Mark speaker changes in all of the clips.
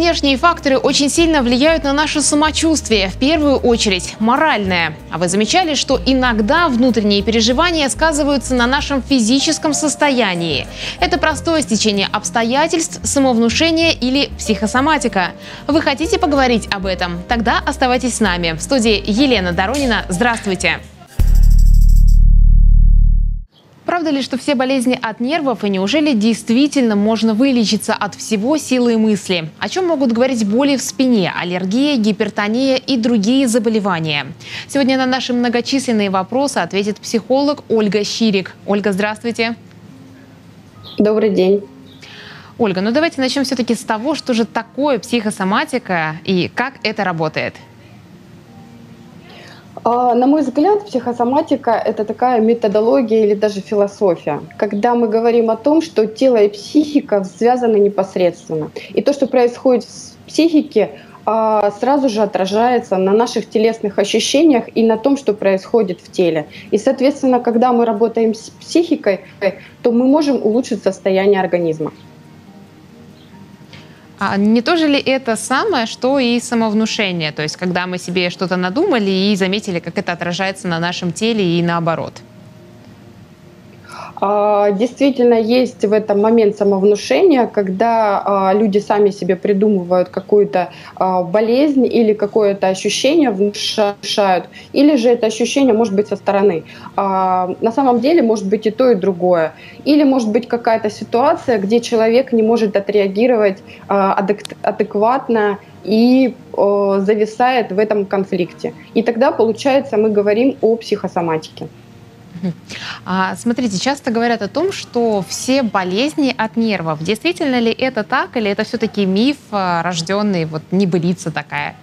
Speaker 1: внешние факторы очень сильно влияют на наше самочувствие, в первую очередь моральное. А вы замечали, что иногда внутренние переживания сказываются на нашем физическом состоянии? Это простое стечение обстоятельств, самовнушение или психосоматика. Вы хотите поговорить об этом? Тогда оставайтесь с нами. В студии Елена Доронина. Здравствуйте! Правда ли, что все болезни от нервов, и неужели действительно можно вылечиться от всего силой мысли? О чем могут говорить боли в спине, аллергия, гипертония и другие заболевания? Сегодня на наши многочисленные вопросы ответит психолог Ольга Щирик. Ольга, здравствуйте.
Speaker 2: Добрый день.
Speaker 1: Ольга, ну давайте начнем все-таки с того, что же такое психосоматика и как это работает.
Speaker 2: На мой взгляд, психосоматика — это такая методология или даже философия, когда мы говорим о том, что тело и психика связаны непосредственно. И то, что происходит в психике, сразу же отражается на наших телесных ощущениях и на том, что происходит в теле. И, соответственно, когда мы работаем с психикой, то мы можем улучшить состояние организма.
Speaker 1: А не то же ли это самое, что и самовнушение? То есть, когда мы себе что-то надумали и заметили, как это отражается на нашем теле и наоборот?
Speaker 2: Действительно, есть в этом момент самовнушения, когда люди сами себе придумывают какую-то болезнь или какое-то ощущение внушают, или же это ощущение может быть со стороны. На самом деле может быть и то, и другое. Или может быть какая-то ситуация, где человек не может отреагировать адекватно и зависает в этом конфликте. И тогда, получается, мы говорим о психосоматике.
Speaker 1: Смотрите, часто говорят о том, что все болезни от нервов. Действительно ли это так, или это все-таки миф, рожденный, небылица такая?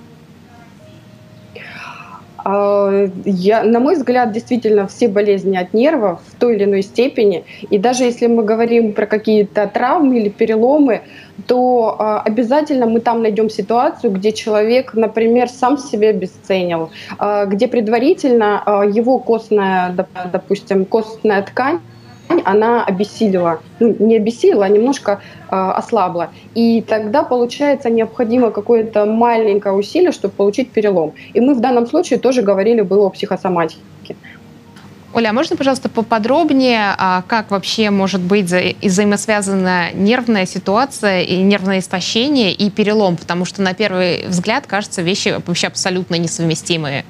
Speaker 2: На мой взгляд, действительно, все болезни от нервов в той или иной степени. И даже если мы говорим про какие-то травмы или переломы, то обязательно мы там найдем ситуацию, где человек, например, сам себя обесценил, где предварительно его костная, допустим, костная ткань, она обессилила, не обессилила, а немножко ослабла. И тогда, получается, необходимо какое-то маленькое усилие, чтобы получить перелом. И мы в данном случае тоже говорили было о психосоматике.
Speaker 1: Оля, а можно, пожалуйста, поподробнее, как вообще может быть взаимосвязана нервная ситуация и нервное истощение и перелом? Потому что на первый взгляд, кажется, вещи вообще абсолютно несовместимые.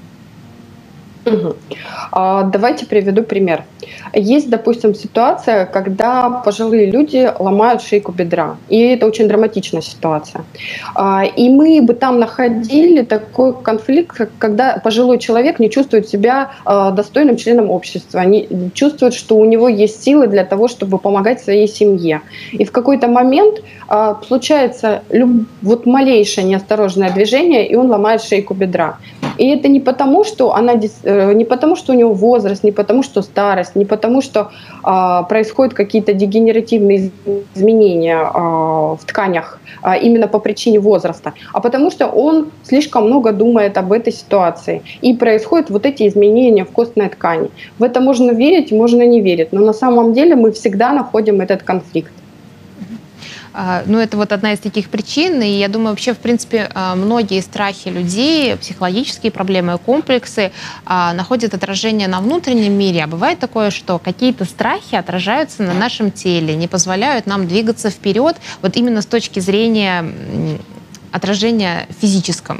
Speaker 2: Давайте приведу пример. Есть, допустим, ситуация, когда пожилые люди ломают шейку бедра. И это очень драматичная ситуация. И мы бы там находили такой конфликт, когда пожилой человек не чувствует себя достойным членом общества, не чувствует, что у него есть силы для того, чтобы помогать своей семье. И в какой-то момент случается малейшее неосторожное движение, и он ломает шейку бедра. И это не потому, что не потому, что у него возраст, не потому, что старость, не потому, что происходят какие-то дегенеративные изменения в тканях именно по причине возраста, а потому что он слишком много думает об этой ситуации. И происходят эти изменения в костной ткани. В это можно верить, можно не верить, но на самом деле мы всегда находим этот конфликт.
Speaker 1: Ну, это одна из таких причин, и я думаю, вообще, в принципе, многие страхи людей, психологические проблемы, комплексы находят отражение на внутреннем мире. А бывает такое, что какие-то страхи отражаются на нашем теле, не позволяют нам двигаться вперед, именно с точки зрения отражения физическом.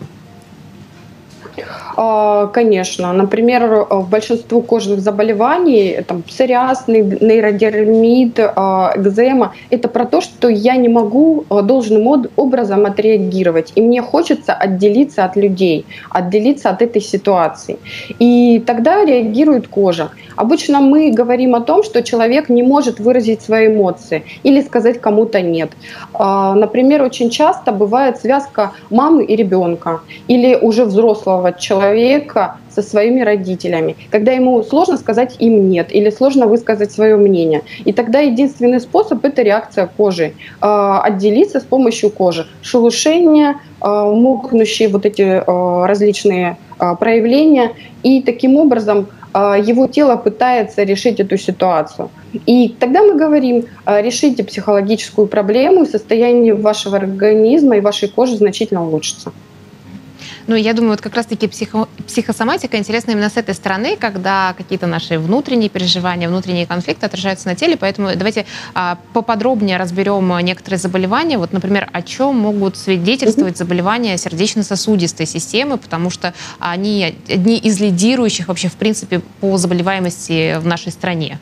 Speaker 2: Конечно. Например, в большинстве кожных заболеваний, псориаз, нейродермит, экзема, это про то, что я не могу должным образом отреагировать. И мне хочется отделиться от людей, отделиться от этой ситуации. И тогда реагирует кожа. Обычно мы говорим о том, что человек не может выразить свои эмоции или сказать кому-то «нет». Например, очень часто бывает связка мамы и ребенка или уже взрослого человека со своими родителями, когда ему сложно сказать им «нет» или сложно высказать свое мнение. И тогда единственный способ — это реакция кожи, отделиться с помощью кожи. Шелушение, мокнущие эти различные проявления. И таким образом его тело пытается решить эту ситуацию. И тогда мы говорим, решите психологическую проблему, и состояние вашего организма и вашей кожи значительно улучшится.
Speaker 1: Ну, я думаю, вот как раз-таки психосоматика интересна именно с этой стороны, когда какие-то наши внутренние переживания, внутренние конфликты отражаются на теле. Поэтому давайте поподробнее разберем некоторые заболевания. Вот, например, о чем могут свидетельствовать заболевания сердечно-сосудистой системы, потому что они одни из лидирующих вообще, в принципе, по заболеваемости в нашей стране.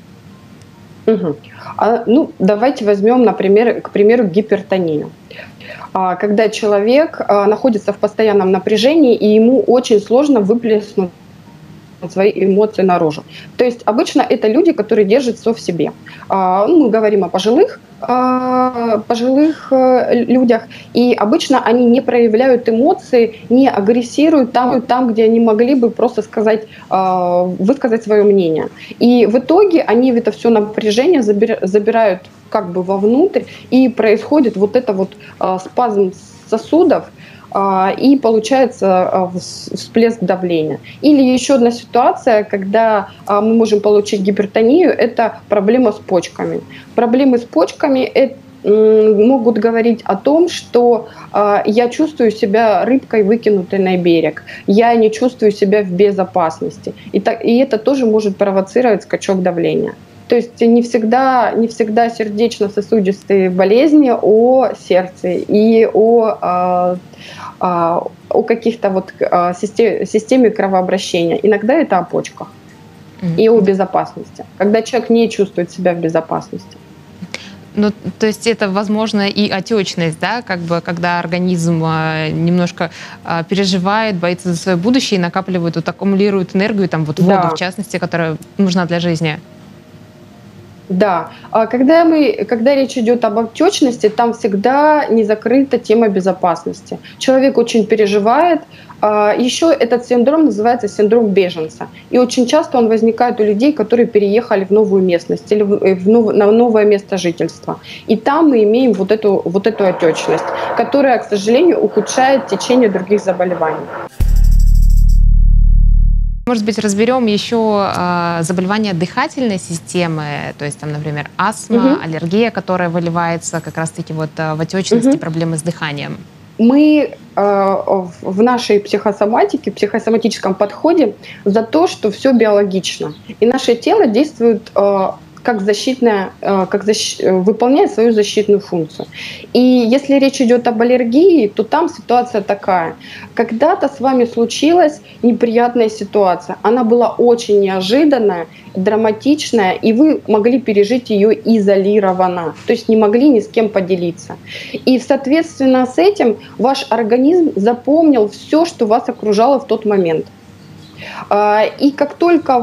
Speaker 2: Ну, давайте возьмем, например, к примеру, гипертонию. Когда человек находится в постоянном напряжении, и ему очень сложно выплеснуть свои эмоции наружу. То есть обычно это люди, которые держат все в себе. Мы говорим о пожилых людях, и обычно они не проявляют эмоции, не агрессируют там, где они могли бы просто высказать свое мнение. И в итоге они это все напряжение забирают как бы вовнутрь, и происходит вот это вот спазм сосудов, и получается всплеск давления. Или еще одна ситуация, когда мы можем получить гипертонию, это проблема с почками. Проблемы с почками могут говорить о том, что я чувствую себя рыбкой, выкинутой на берег, я не чувствую себя в безопасности. И это тоже может провоцировать скачок давления. То есть не всегда сердечно-сосудистые болезни о сердце и о каких-то вот системе кровообращения. Иногда это о почках и о безопасности, когда человек не чувствует себя в безопасности.
Speaker 1: Ну, то есть это, возможно, и отечность, да, как бы, когда организм немножко переживает, боится за свое будущее и накапливает, вот, аккумулирует энергию, там, вот воду, в частности, которая нужна для жизни.
Speaker 2: Да, когда речь идет об отечности, там всегда не закрыта тема безопасности. Человек очень переживает. Еще этот синдром называется синдром беженца. И очень часто он возникает у людей, которые переехали в новую местность или на новое место жительства. И там мы имеем вот эту отечность, которая, к сожалению, ухудшает течение других заболеваний.
Speaker 1: Может быть, разберем еще заболевания дыхательной системы, то есть, там, например, астма, аллергия, которая выливается как раз-таки вот в отечности, проблемы с дыханием.
Speaker 2: Мы в нашей психосоматическом подходе за то, что все биологично. И наше тело действует выполняет свою защитную функцию. И если речь идет об аллергии, то там ситуация такая. Когда-то с вами случилась неприятная ситуация. Она была очень неожиданная, драматичная, и вы могли пережить ее изолированно, то есть не могли ни с кем поделиться. И, соответственно, с этим ваш организм запомнил все, что вас окружало в тот момент. И как только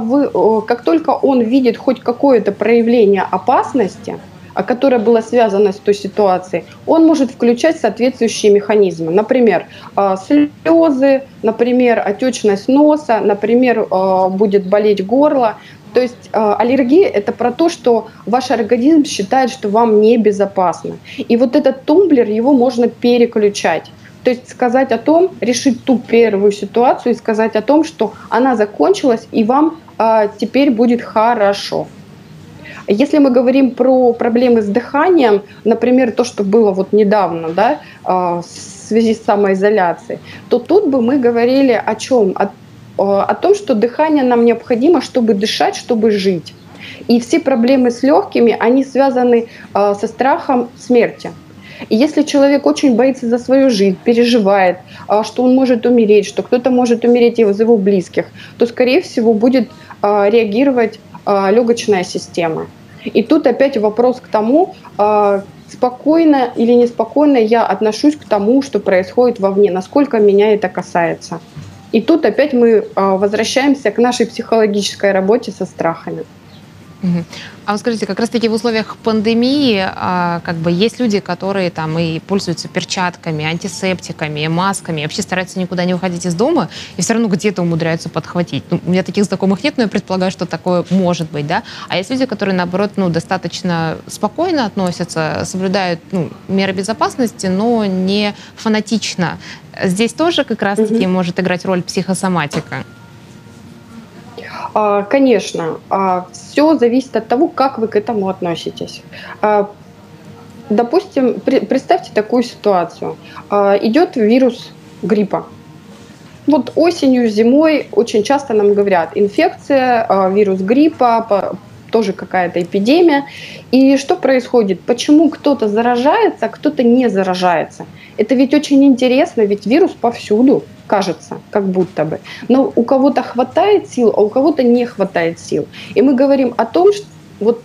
Speaker 2: он видит хоть какое-то проявление опасности, которое было связано с той ситуацией, он может включать соответствующие механизмы. Например, слезы, например, отечность носа, например, будет болеть горло. То есть аллергия – это про то, что ваш организм считает, что вам небезопасно. И вот этот тумблер, его можно переключать. То есть решить ту первую ситуацию и сказать о том, что она закончилась и вам теперь будет хорошо. Если мы говорим про проблемы с дыханием, например, то, что было вот недавно, да, в связи с самоизоляцией, то тут бы мы говорили о чем? О том, что дыхание нам необходимо, чтобы дышать, чтобы жить. И все проблемы с легкими, они связаны со страхом смерти. И если человек очень боится за свою жизнь, переживает, что он может умереть, что кто-то может умереть из его близких, то, скорее всего, будет реагировать легочная система. И тут опять вопрос к тому, спокойно или неспокойно я отношусь к тому, что происходит вовне, насколько меня это касается. И тут опять мы возвращаемся к нашей психологической работе со страхами.
Speaker 1: А вот скажите, как раз-таки в условиях пандемии как бы есть люди, которые там и пользуются перчатками, антисептиками, масками, вообще стараются никуда не выходить из дома и все равно где-то умудряются подхватить. Ну, у меня таких знакомых нет, но я предполагаю, что такое может быть, да? А есть люди, которые, наоборот, достаточно спокойно относятся, соблюдают меры безопасности, но не фанатично. Здесь тоже как раз-таки может играть роль психосоматика.
Speaker 2: Конечно, все зависит от того, как вы к этому относитесь. А, Допустим, представьте такую ситуацию. Идет вирус гриппа. Вот осенью, зимой очень часто нам говорят инфекция, вирус гриппа, тоже какая-то эпидемия. И что происходит? Почему кто-то заражается, а кто-то не заражается? Это ведь очень интересно, ведь вирус повсюду, кажется, как будто бы. Но у кого-то хватает сил, а у кого-то не хватает сил. И мы говорим о том, что вот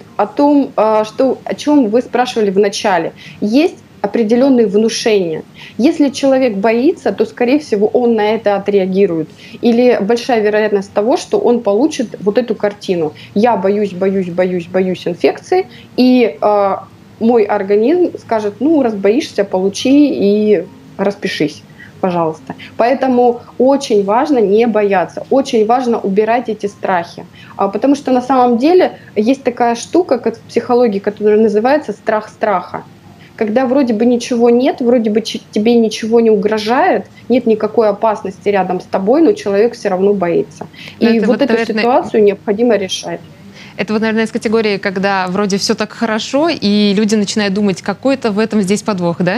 Speaker 2: о чем вы спрашивали в начале. Есть определенные внушения. Если человек боится, то, скорее всего, он на это отреагирует. Или большая вероятность того, что он получит вот эту картину. Я боюсь, боюсь, боюсь, боюсь инфекции, и мой организм скажет, ну, раз боишься, получи и распишись, пожалуйста. Поэтому очень важно не бояться, очень важно убирать эти страхи. Потому что на самом деле есть такая штука, как в психологии, которая называется страх страха. Когда вроде бы ничего нет, вроде бы тебе ничего не угрожает, нет никакой опасности рядом с тобой, но человек все равно боится.
Speaker 1: Но
Speaker 2: И
Speaker 1: это
Speaker 2: вот
Speaker 1: вот,
Speaker 2: эту
Speaker 1: наверное,
Speaker 2: ситуацию необходимо решать.
Speaker 1: это вот, наверное, из категории, когда вроде все так хорошо, и люди начинают думать, какой-то в этом здесь подвох, да?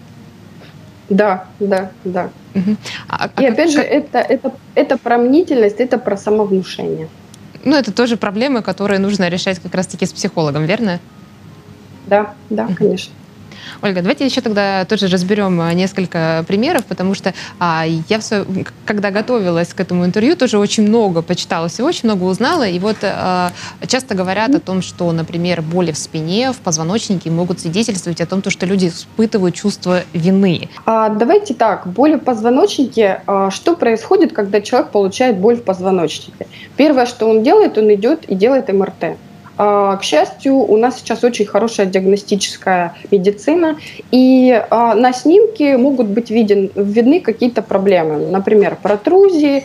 Speaker 2: Да, да, да.
Speaker 1: Мгм.
Speaker 2: И опять же, это про мнительность, это про самовнушение.
Speaker 1: Ну, это тоже проблемы, которые нужно решать как раз-таки с психологом, верно?
Speaker 2: Да, да, конечно.
Speaker 1: Ольга, давайте еще тогда тоже разберем несколько примеров, потому что я, когда готовилась к этому интервью, тоже очень много почитала всего, очень много узнала. И вот часто говорят о том, что, например, боли в спине, в позвоночнике могут свидетельствовать о том, что люди испытывают чувство вины.
Speaker 2: Давайте так, боли в позвоночнике. Что происходит, когда человек получает боль в позвоночнике? Первое, что он делает, он идет и делает МРТ. К счастью, у нас сейчас очень хорошая диагностическая медицина, и на снимке могут быть видны какие-то проблемы, например, протрузии,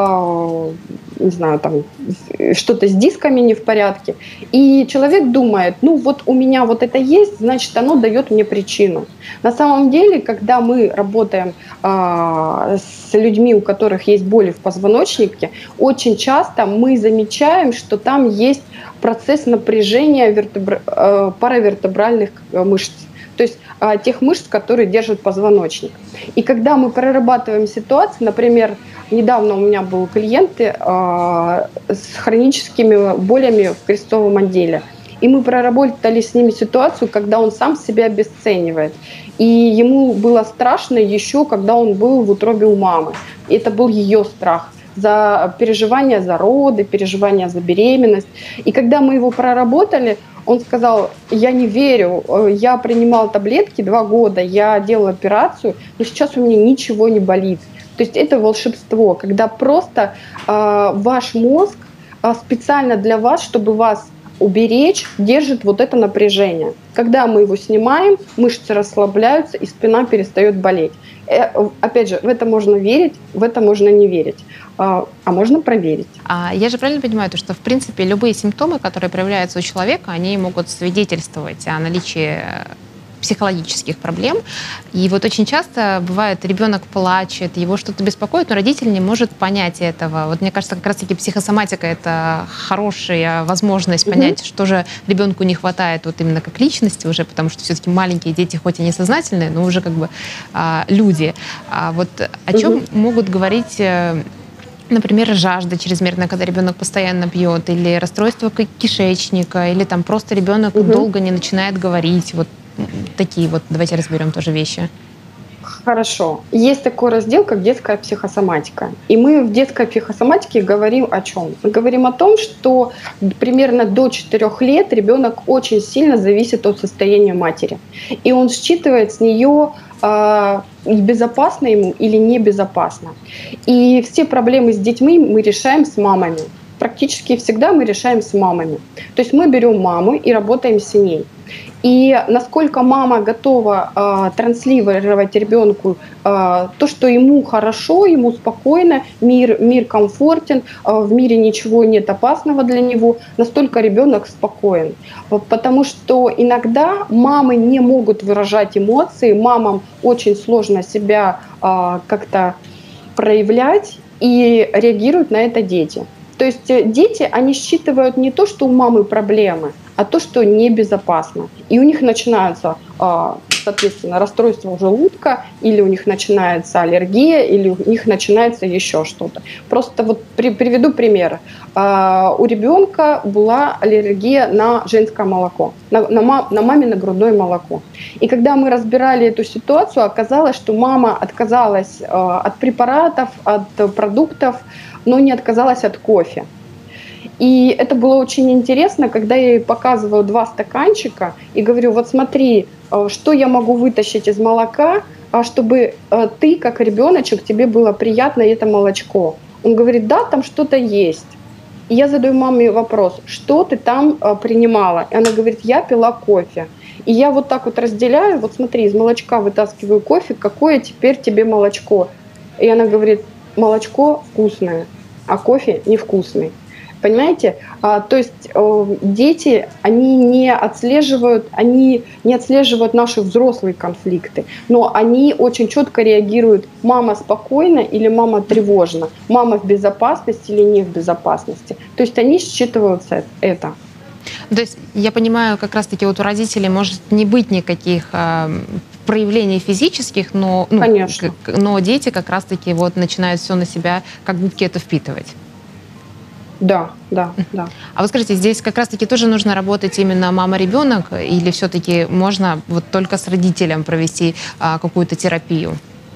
Speaker 2: не знаю, там что-то с дисками не в порядке. И человек думает, ну вот у меня вот это есть, значит, оно дает мне причину. На самом деле, когда мы работаем с людьми, у которых есть боли в позвоночнике, очень часто мы замечаем, что там есть процесс напряжения паравертебральных мышц, то есть тех мышц, которые держат позвоночник. И когда мы прорабатываем ситуацию, например, недавно у меня был клиент с хроническими болями в крестцовом отделе, и мы проработали с ними ситуацию, когда он сам себя обесценивает. И ему было страшно еще, когда он был в утробе у мамы. И это был ее страх за переживания за роды, переживания за беременность. И когда мы его проработали, он сказал, я не верю, я принимал таблетки 2 года, я делал операцию, но сейчас у меня ничего не болит. То есть это волшебство, когда просто ваш мозг специально для вас, чтобы вас уберечь, держит вот это напряжение. Когда мы его снимаем, мышцы расслабляются, и спина перестает болеть. Опять же, в это можно верить, в это можно не верить, а можно проверить.
Speaker 1: Я же правильно понимаю, что, в принципе, любые симптомы, которые проявляются у человека, они могут свидетельствовать о наличии психологических проблем. И вот очень часто бывает, ребенок плачет, его что-то беспокоит, но родитель не может понять этого. Вот мне кажется, как раз-таки психосоматика — это хорошая возможность понять, что же ребенку не хватает вот именно как личности уже, потому что все-таки маленькие дети, хоть и не сознательные, но уже как бы люди. Вот о чем могут говорить, например, жажда чрезмерная, когда ребенок постоянно пьет, или расстройство кишечника, или там просто ребенок долго не начинает говорить. Вот такие вот, давайте разберем тоже вещи.
Speaker 2: Хорошо. Есть такой раздел, как детская психосоматика. И мы в детской психосоматике говорим о чем? Мы говорим о том, что примерно до 4 лет ребенок очень сильно зависит от состояния матери. И он считывает с нее, безопасно ему или небезопасно. И все проблемы с детьми мы решаем с мамами. Практически всегда мы решаем с мамами. То есть мы берем маму и работаем с ней. И насколько мама готова транслировать ребенку то, что ему хорошо, ему спокойно, мир комфортен, в мире ничего нет опасного для него, настолько ребенок спокоен. Потому что иногда мамы не могут выражать эмоции, мамам очень сложно себя как-то проявлять, и реагируют на это дети. То есть дети, они считывают не то, что у мамы проблемы, а то, что небезопасно. И у них начинаются, соответственно, расстройство желудка, или у них начинается аллергия, или у них начинается еще что-то. Просто вот приведу пример. У ребенка была аллергия на женское молоко, на мамино грудное молоко. И когда мы разбирали эту ситуацию, оказалось, что мама отказалась от препаратов, от продуктов, но не отказалась от кофе. И это было очень интересно, когда я ей показываю 2 стаканчика и говорю: вот смотри, что я могу вытащить из молока, чтобы ты, как ребеночек, тебе было приятно это молочко. Он говорит: да, там что-то есть. И я задаю маме вопрос: что ты там принимала? И она говорит: я пила кофе. И я вот так вот разделяю: вот смотри, из молочка вытаскиваю кофе, какое теперь тебе молочко? И она говорит: молочко вкусное, а кофе невкусный. Понимаете? То есть дети, они не отслеживают наши взрослые конфликты, но они очень четко реагируют: мама спокойна или мама тревожна, мама в безопасности или не в безопасности. То есть они считывают это.
Speaker 1: То есть я понимаю, как раз-таки вот у родителей может не быть никаких проявлений физических, но дети как раз-таки вот начинают все на себя, как губки, это впитывать.
Speaker 2: Да.
Speaker 1: А вот скажите, здесь как раз-таки тоже нужно работать именно мама-ребенок, или все-таки можно вот только с родителем провести какую-то терапию?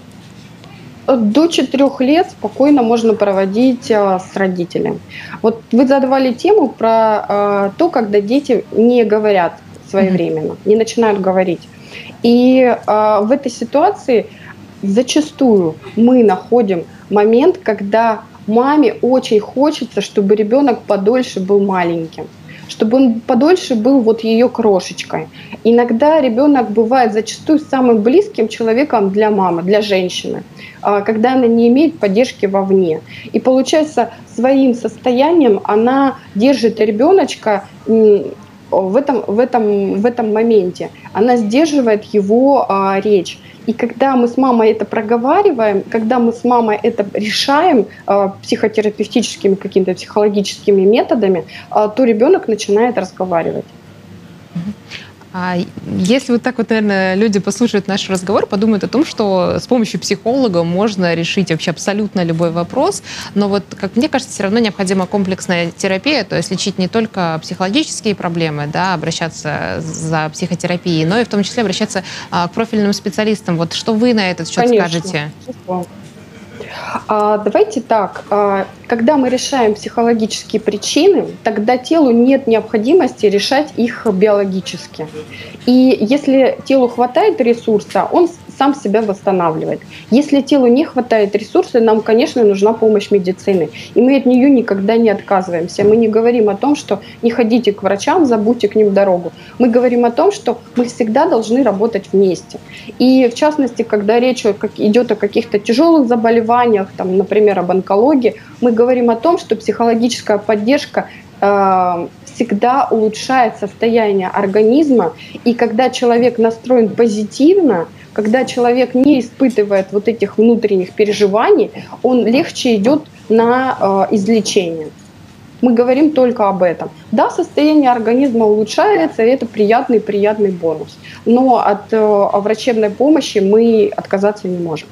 Speaker 2: До 4 лет спокойно можно проводить с родителем. Вот вы задавали тему про то, когда дети не говорят своевременно, не начинают говорить. И в этой ситуации зачастую мы находим момент, когда маме очень хочется, чтобы ребенок подольше был маленьким, чтобы он подольше был вот ее крошечкой. Иногда ребенок бывает зачастую самым близким человеком для мамы, для женщины, когда она не имеет поддержки вовне. И получается, своим состоянием она держит ребеночка в этом моменте. Она сдерживает его речь. И когда мы с мамой это проговариваем, когда мы с мамой это решаем психотерапевтическими какими-то психологическими методами, то ребенок начинает разговаривать.
Speaker 1: Если вот так вот, наверное, люди послушают наш разговор, подумают о том, что с помощью психолога можно решить вообще абсолютно любой вопрос, но вот, как мне кажется, все равно необходима комплексная терапия, то есть лечить не только психологические проблемы, да, обращаться за психотерапией, но и в том числе обращаться к профильным специалистам. Вот что вы на этот счет скажете?
Speaker 2: Давайте так, когда мы решаем психологические причины, тогда телу нет необходимости решать их биологически. И если телу хватает ресурса, он сам себя восстанавливает. Если телу не хватает ресурса, нам, конечно, нужна помощь медицины. И мы от нее никогда не отказываемся. Мы не говорим о том, что не ходите к врачам, забудьте к ним дорогу. Мы говорим о том, что мы всегда должны работать вместе. И в частности, когда речь идет о каких-то тяжелых заболеваниях, там, например, об онкологии, мы говорим о том, что психологическая поддержка всегда улучшает состояние организма. И когда человек настроен позитивно, когда человек не испытывает вот этих внутренних переживаний, он легче идет на излечение. Мы говорим только об этом. Да, состояние организма улучшается, и это приятный бонус. Но от врачебной помощи мы отказаться не можем.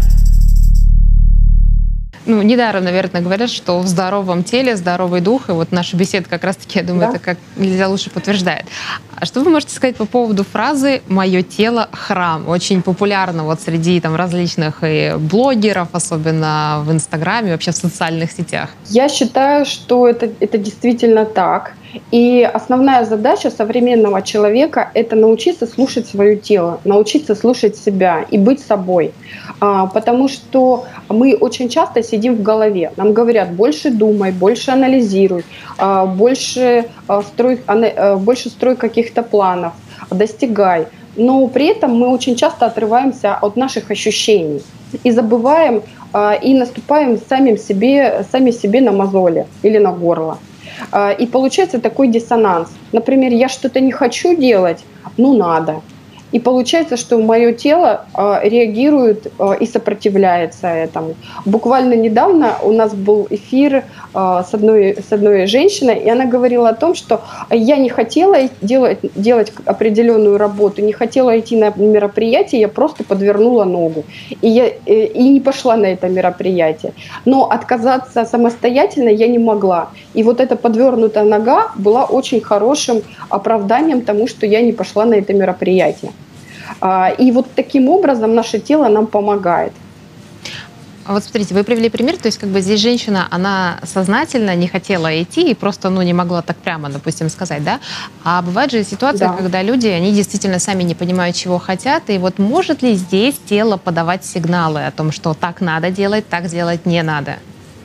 Speaker 1: Недаром, наверное, говорят, что в здоровом теле здоровый дух. И вот наша беседа как раз-таки, я думаю, это как нельзя лучше подтверждает. А что вы можете сказать по поводу фразы «моё тело – храм»? Очень популярна вот среди различных и блогеров, особенно в Инстаграме, вообще в социальных сетях.
Speaker 2: Я считаю, что это действительно так. И основная задача современного человека – это научиться слушать свое тело, научиться слушать себя и быть собой. Потому что мы очень часто сидим в голове. Нам говорят: больше думай, больше анализируй, больше строй каких-то планов, достигай. Но при этом мы очень часто отрываемся от наших ощущений и забываем, и наступаем сами себе на мозоли или на горло. И получается такой диссонанс. Например, я что-то не хочу делать, надо. И получается, что мое тело реагирует и сопротивляется этому. Буквально недавно у нас был эфир с одной женщиной, и она говорила о том, что я не хотела делать определенную работу, не хотела идти на мероприятие, я просто подвернула ногу. И не пошла на это мероприятие. Но отказаться самостоятельно я не могла. И вот эта подвернутая нога была очень хорошим оправданием тому, что я не пошла на это мероприятие. И вот таким образом наше тело нам помогает.
Speaker 1: А вот смотрите, вы привели пример, то есть как бы здесь женщина, она сознательно не хотела идти и просто, ну, не могла так прямо, допустим, сказать, да? А бывает же ситуация,
Speaker 2: Да.
Speaker 1: когда люди, они действительно сами не понимают, чего хотят, и вот может ли здесь тело подавать сигналы о том, что так надо делать, так делать не надо?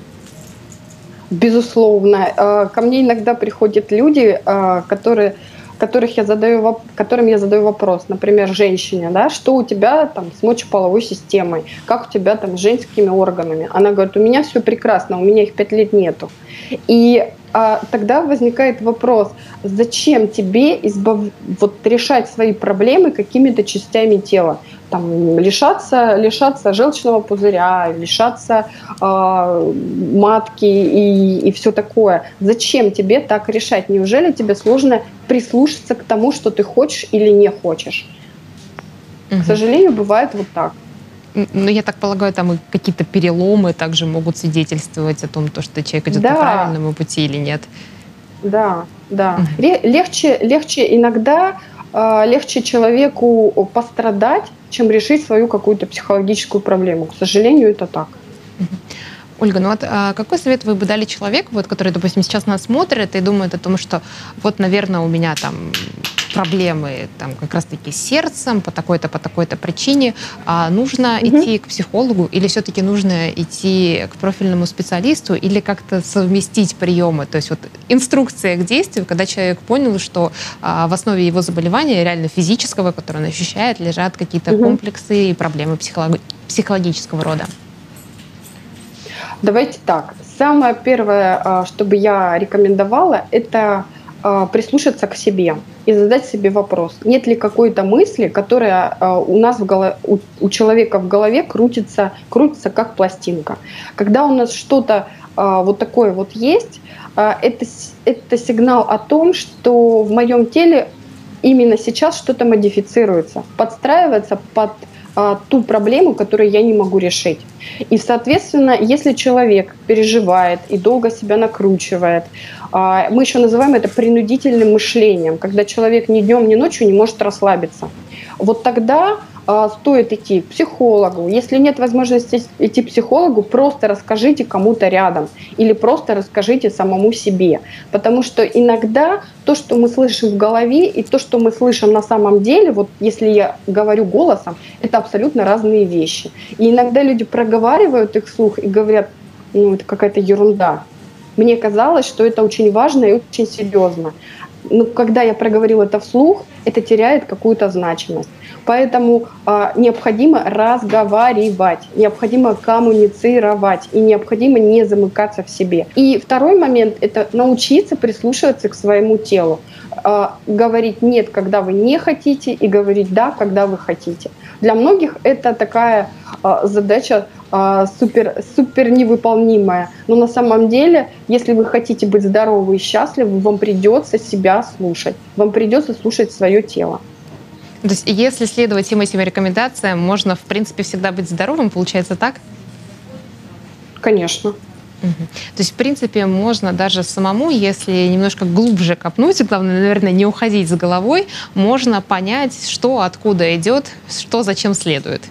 Speaker 2: Безусловно. Ко мне иногда приходят люди, которым я задаю вопрос, например, женщине, да, что у тебя там с мочеполовой системой, как у тебя там с женскими органами. Она говорит, у меня все прекрасно, у меня их 5 лет нету. И тогда возникает вопрос, зачем тебе решать свои проблемы какими-то частями тела? Там, лишаться желчного пузыря, лишаться матки и все такое. Зачем тебе так решать? Неужели тебе сложно прислушаться к тому, что ты хочешь или не хочешь? К сожалению, бывает вот так.
Speaker 1: Ну, я так полагаю, там и какие-то переломы также могут свидетельствовать о том, что человек идет по
Speaker 2: Да,
Speaker 1: правильному пути или нет.
Speaker 2: да, да. Легче иногда легче человеку пострадать, чем решить свою какую-то психологическую проблему. К сожалению, это так.
Speaker 1: Ольга, ну вот какой совет вы бы дали человеку, вот, который, допустим, сейчас нас смотрит и думает о том, что вот, наверное, у меня там проблемы там, как раз-таки с сердцем по такой-то причине, нужно идти к психологу или все-таки нужно идти к профильному специалисту или как-то совместить приемы? То есть вот инструкция к действию, когда человек понял, что в основе его заболевания, реально физического, которое он ощущает, лежат какие-то комплексы и проблемы психологического рода.
Speaker 2: Давайте так. Самое первое, что бы я рекомендовала, это прислушаться к себе и задать себе вопрос, нет ли какой-то мысли, которая у человека в голове крутится как пластинка. Когда у нас что-то вот такое вот есть, это сигнал о том, что в моем теле именно сейчас что-то модифицируется, подстраивается под ту проблему, которую я не могу решить. И, соответственно, если человек переживает и долго себя накручивает, мы еще называем это принудительным мышлением, когда человек ни днем, ни ночью не может расслабиться. Вот тогда стоит идти к психологу. Если нет возможности идти к психологу, просто расскажите кому-то рядом или просто расскажите самому себе. Потому что иногда то, что мы слышим в голове, и то, что мы слышим на самом деле, вот если я говорю голосом, это абсолютно разные вещи. И иногда люди проговаривают их вслух и говорят, ну это какая-то ерунда. Мне казалось, что это очень важно и очень серьезно. Но когда я проговорила это вслух, это теряет какую-то значимость. Поэтому необходимо разговаривать, необходимо коммуницировать и необходимо не замыкаться в себе. И второй момент — это научиться прислушиваться к своему телу. Говорить «нет», когда вы не хотите, и говорить «да», когда вы хотите. Для многих это такая задача супер невыполнимая. Но на самом деле, если вы хотите быть здоровы и счастливы, вам придется себя слушать. Вам придется слушать свое тело.
Speaker 1: То есть если следовать всем этим рекомендациям, можно, в принципе, всегда быть здоровым, получается так?
Speaker 2: Конечно.
Speaker 1: То есть, в принципе, можно даже самому, если немножко глубже копнуть, главное, наверное, не уходить с головой, можно понять, что откуда идет, что зачем следует.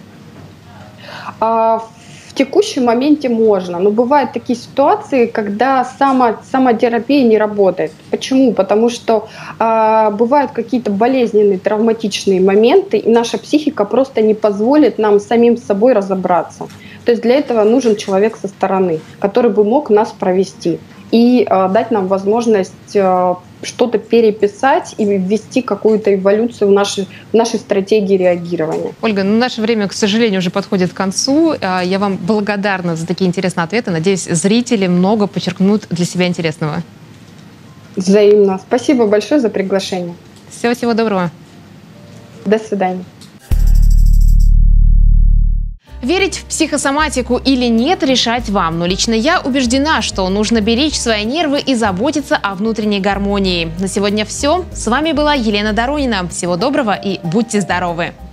Speaker 2: В текущем моменте можно, но бывают такие ситуации, когда самотерапия не работает. Почему? Потому что бывают какие-то болезненные, травматичные моменты, и наша психика просто не позволит нам самим с собой разобраться. То есть для этого нужен человек со стороны, который бы мог нас провести и дать нам возможность что-то переписать и ввести какую-то эволюцию в нашей стратегии реагирования.
Speaker 1: Ольга, наше время, к сожалению, уже подходит к концу. Я вам благодарна за такие интересные ответы. Надеюсь, зрители много подчеркнут для себя интересного.
Speaker 2: Взаимно. Спасибо большое за приглашение.
Speaker 1: Всего доброго.
Speaker 2: До свидания.
Speaker 1: Верить в психосоматику или нет, решать вам. Но лично я убеждена, что нужно беречь свои нервы и заботиться о внутренней гармонии. На сегодня все. С вами была Елена Доронина. Всего доброго и будьте здоровы!